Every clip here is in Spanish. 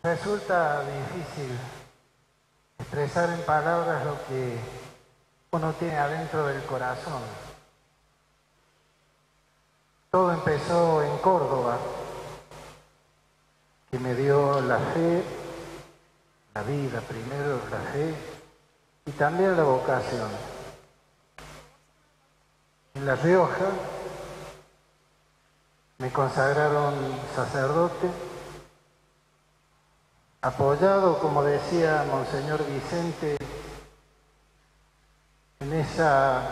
Resulta difícil expresar en palabras lo que uno tiene adentro del corazón. Todo empezó en Córdoba, que me dio la fe, la vida primero, la fe y también la vocación. En La Rioja me consagraron sacerdote, apoyado, como decía Monseñor Vicente, en esa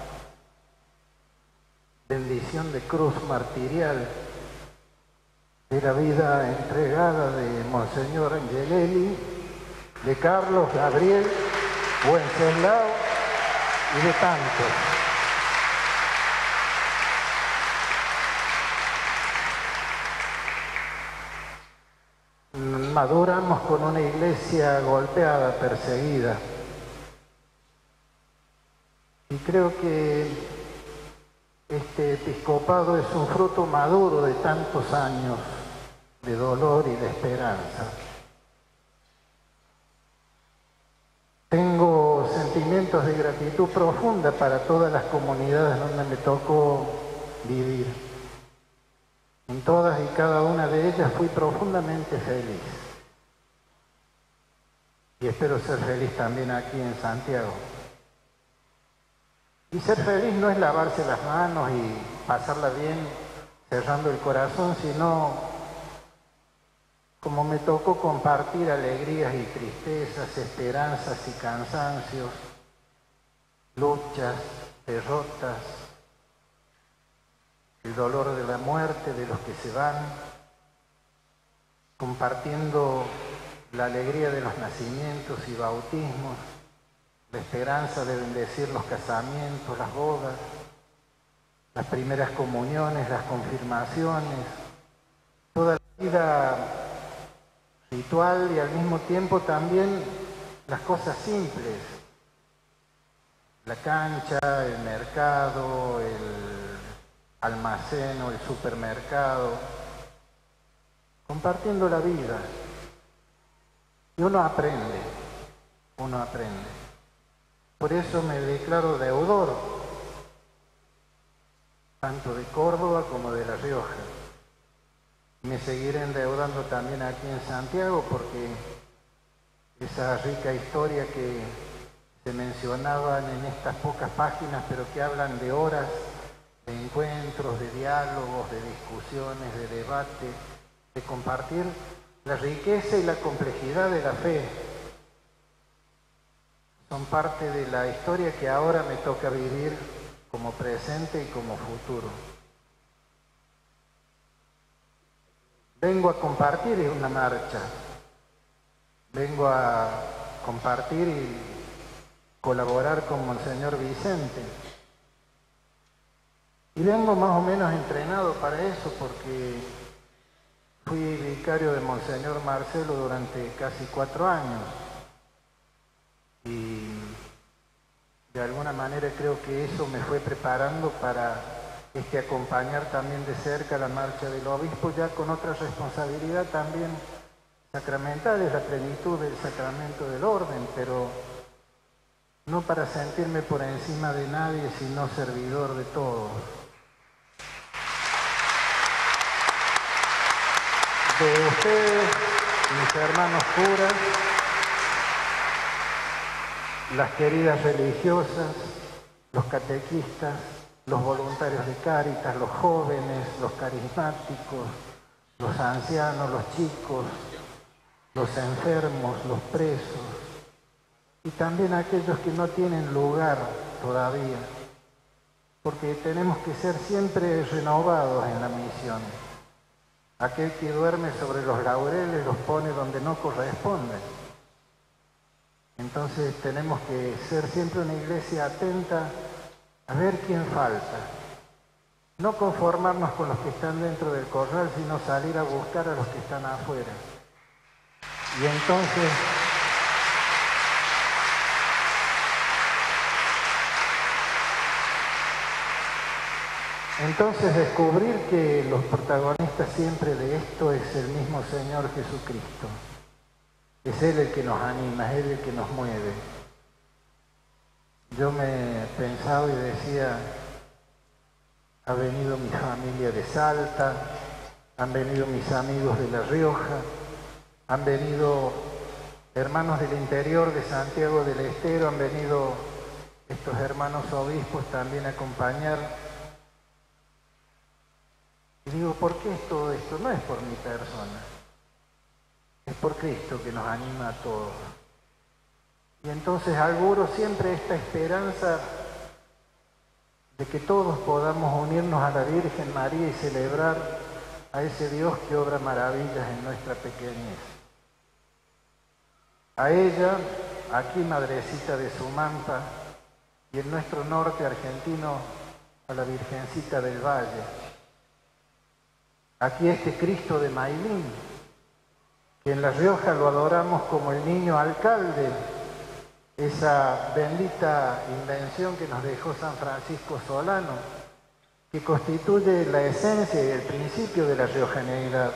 bendición de cruz martirial de la vida entregada de Monseñor Angelelli, de Carlos Gabriel Wenceslao y de tantos. Maduramos con una iglesia golpeada, perseguida. Y creo que este episcopado es un fruto maduro de tantos años de dolor y de esperanza. Tengo sentimientos de gratitud profunda para todas las comunidades donde me tocó vivir. En todas y cada una de ellas fui profundamente feliz. Y espero ser feliz también aquí en Santiago. Y ser feliz no es lavarse las manos y pasarla bien cerrando el corazón, sino, como me tocó, compartir alegrías y tristezas, esperanzas y cansancios, luchas, derrotas, el dolor de la muerte de los que se van, compartiendo la alegría de los nacimientos y bautismos, la esperanza de bendecir los casamientos, las bodas, las primeras comuniones, las confirmaciones, toda la vida ritual y al mismo tiempo también las cosas simples, la cancha, el mercado, el almacén o el supermercado, compartiendo la vida. Y uno aprende. Por eso me declaro deudor, tanto de Córdoba como de La Rioja. Me seguiré endeudando también aquí en Santiago porque esa rica historia que se mencionaban en estas pocas páginas, pero que hablan de horas de encuentros, de diálogos, de discusiones, de debate, de compartir la riqueza y la complejidad de la fe. Son parte de la historia que ahora me toca vivir como presente y como futuro. Vengo a compartir una marcha, vengo a compartir y colaborar con Monseñor Vicente. Y vengo más o menos entrenado para eso porque fui vicario de Monseñor Marcelo durante casi 4 años. Y de alguna manera creo que eso me fue preparando para acompañar también de cerca la marcha del obispo, ya con otra responsabilidad también sacramental, es la plenitud del sacramento del orden, pero no para sentirme por encima de nadie, sino servidor de todos. De ustedes, mis hermanos curas, las queridas religiosas, los catequistas, los voluntarios de Cáritas, los jóvenes, los carismáticos, los ancianos, los chicos, los enfermos, los presos, y también aquellos que no tienen lugar todavía, porque tenemos que ser siempre renovados en la misión. Aquel que duerme sobre los laureles los pone donde no corresponden. Entonces tenemos que ser siempre una iglesia atenta a ver quién falta. No conformarnos con los que están dentro del corral, sino salir a buscar a los que están afuera. Y entonces descubrir que los protagonistas siempre de esto es el mismo Señor Jesucristo. Es Él el que nos anima, es Él el que nos mueve. Yo me pensaba y decía, ha venido mi familia de Salta, han venido mis amigos de La Rioja, han venido hermanos del interior de Santiago del Estero, han venido estos hermanos obispos también a acompañar. Y digo, ¿por qué es todo esto? No es por mi persona, es por Cristo que nos anima a todos. Y entonces auguro siempre esta esperanza de que todos podamos unirnos a la Virgen María y celebrar a ese Dios que obra maravillas en nuestra pequeñez. A ella, aquí Madrecita de Sumampa, y en nuestro norte argentino a la Virgencita del Valle. Aquí este Cristo de Mailín, que en La Rioja lo adoramos como el niño alcalde, esa bendita invención que nos dejó San Francisco Solano, que constituye la esencia y el principio de la riojaneidad.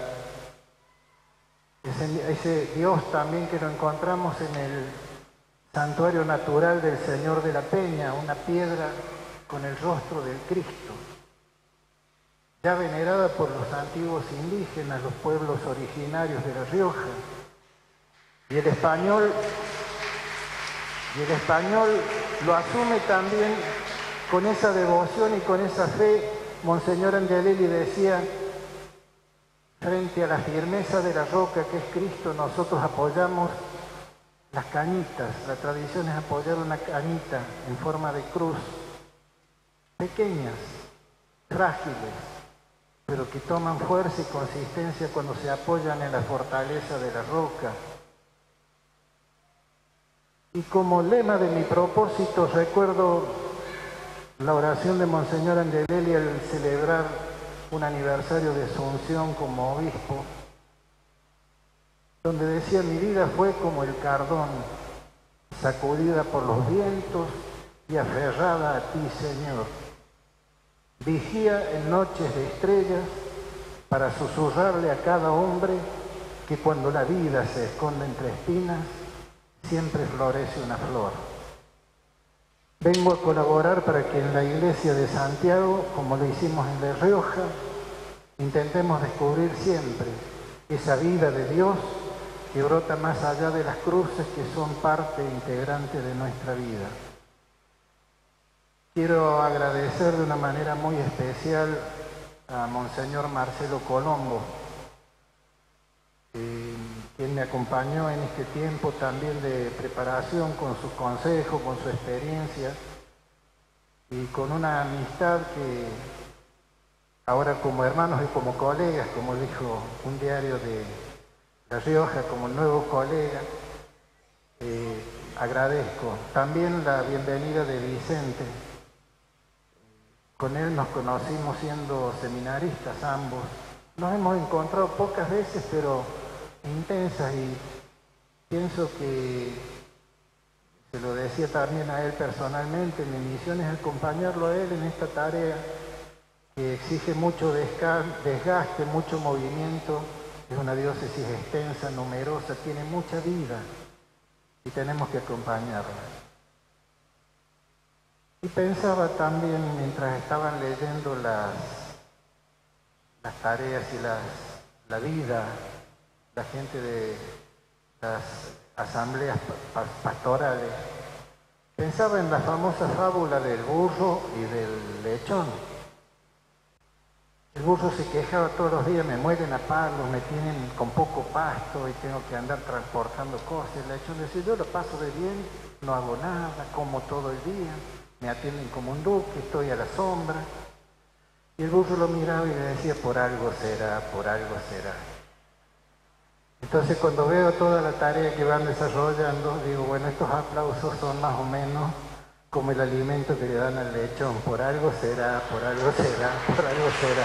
Ese Dios también que lo encontramos en el santuario natural del Señor de la Peña, una piedra con el rostro del Cristo, ya venerada por los antiguos indígenas, los pueblos originarios de La Rioja. Y el español lo asume también con esa devoción y con esa fe. Monseñor Angelelli decía, frente a la firmeza de la roca que es Cristo, nosotros apoyamos las cañitas. La tradición es apoyar una cañita en forma de cruz, pequeñas, frágiles, pero que toman fuerza y consistencia cuando se apoyan en la fortaleza de la roca. Y como lema de mi propósito recuerdo la oración de Monseñor Angelelli al celebrar un aniversario de su unción como obispo, donde decía, mi vida fue como el cardón, sacudida por los vientos y aferrada a ti, Señor. Vigía en noches de estrellas para susurrarle a cada hombre que cuando la vida se esconde entre espinas, siempre florece una flor. Vengo a colaborar para que en la iglesia de Santiago, como lo hicimos en La Rioja, intentemos descubrir siempre esa vida de Dios que brota más allá de las cruces que son parte integrante de nuestra vida. Quiero agradecer de una manera muy especial a Monseñor Marcelo Colombo, quien me acompañó en este tiempo también de preparación con sus consejos, con su experiencia y con una amistad que ahora como hermanos y como colegas, como dijo un diario de La Rioja, como nuevo colega, agradezco. También la bienvenida de Vicente. Con él nos conocimos siendo seminaristas ambos. Nos hemos encontrado pocas veces, pero intensas, y pienso que, se lo decía también a él personalmente, mi misión es acompañarlo a él en esta tarea que exige mucho desgaste, mucho movimiento. Es una diócesis extensa, numerosa, tiene mucha vida y tenemos que acompañarla. Y pensaba también, mientras estaban leyendo las tareas y la vida, la gente de las asambleas pastorales, pensaba en la famosa fábula del burro y del lechón. El burro se quejaba todos los días, me mueren a palos, me tienen con poco pasto y tengo que andar transportando cosas. El lechón decía, yo lo paso de bien, no hago nada, como todo el día, me atienden como un duque, estoy a la sombra. Y el burro lo miraba y le decía, por algo será, por algo será. Entonces cuando veo toda la tarea que van desarrollando, digo, bueno, estos aplausos son más o menos como el alimento que le dan al lechón, por algo será, por algo será, por algo será.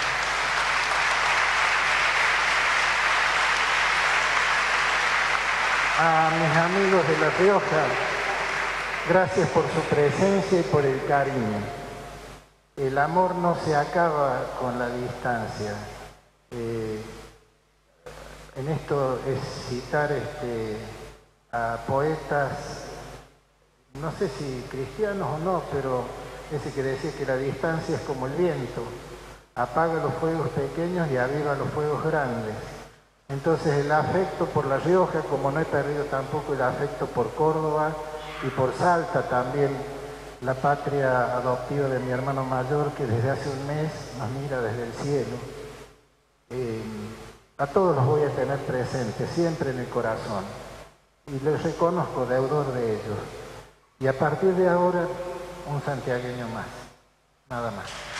A mis amigos de La Rioja, gracias por su presencia y por el cariño. El amor no se acaba con la distancia. en esto es citar a poetas, no sé si cristianos o no, pero ese que decía que la distancia es como el viento, apaga los fuegos pequeños y aviva los fuegos grandes. Entonces el afecto por La Rioja, como no he perdido tampoco el afecto por Córdoba y por Salta también, la patria adoptiva de mi hermano mayor, que desde hace un mes nos mira desde el cielo. A todos los voy a tener presentes, siempre en el corazón, y les reconozco deudor de ellos. Y a partir de ahora, un santiagueño más, nada más.